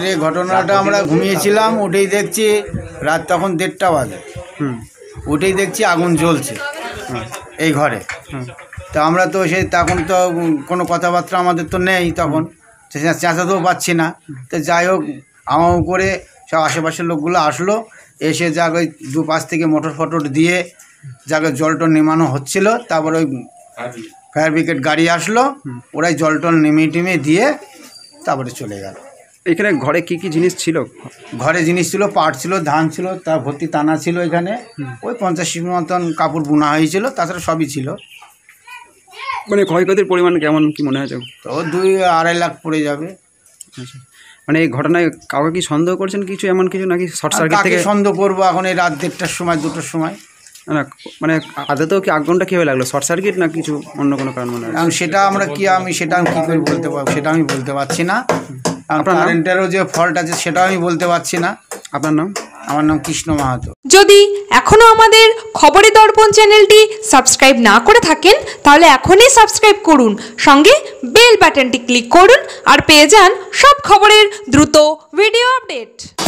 রাত্রে ঘটনাটা আমরা ঘুমিয়েছিলাম, উঠেই দেখছি রাত তখন 1:30 বাজে। উঠেই দেখছি আগুন জ্বলছে এই ঘরে। তো আমরা তো তখন তো কোনো কথাবার্তা আমাদের তো নেই, তখন চেঁচাতেও পাচ্ছি না। তো যাই হোক, আমার করে সব আশেপাশের লোকগুলো আসলো, এসে যাকে ওই দুপাশ থেকে মোটর ফটর দিয়ে যাকে জলটল নেমানো হচ্ছিল, তারপরে ওই ফায়ার ব্রিগেড গাড়ি আসলো, ওরাই জলটল নেমে দিয়ে তারপরে চলে গেল। এখানে ঘরে কি কি জিনিস ছিল? ঘরে জিনিস ছিল, পাট ছিল, ধান ছিল, তার ভর্তি টানা ছিল। এখানে ওই 50 মতন কাপড় বোনা হয়েছিল, তাছাড়া সবই ছিল। মানে ক্ষয়ক্ষতির পরিমাণ কেমন কি মনে হয়েছে? তো 2-2.5 লাখ পড়ে যাবে। আচ্ছা, মানে এই ঘটনায় কাউকে কি সন্দেহ করছেন কিছু, এমন কিছু নাকি শর্ট সার্কিট থেকে? সন্দেহ করবো এখন এই রাত 1:30টার সময়, 2টার সময়? না, মানে আদতেও কি আগুনটা কীভাবে লাগলো? শর্ট সার্কিট না কিছু অন্য কোনো কারণ মনে হয়? সেটা আমি কী করে বলতে পারবো, সেটা আমি বলতে পারছি না। আপনার কারেন্টেরও যে ফল্ট আছে সেটাও আমি বলতে পারছি না। আপনার নাম? আমার নাম কৃষ্ণ মাহাতো। যদি এখনও আমাদের খবরের দর্পণ চ্যানেলটি সাবস্ক্রাইব না করে থাকেন তাহলে এখনই সাবস্ক্রাইব করুন, সঙ্গে বেল বাটনটি ক্লিক করুন আর পেয়ে যান সব খবরের দ্রুত ভিডিও আপডেট।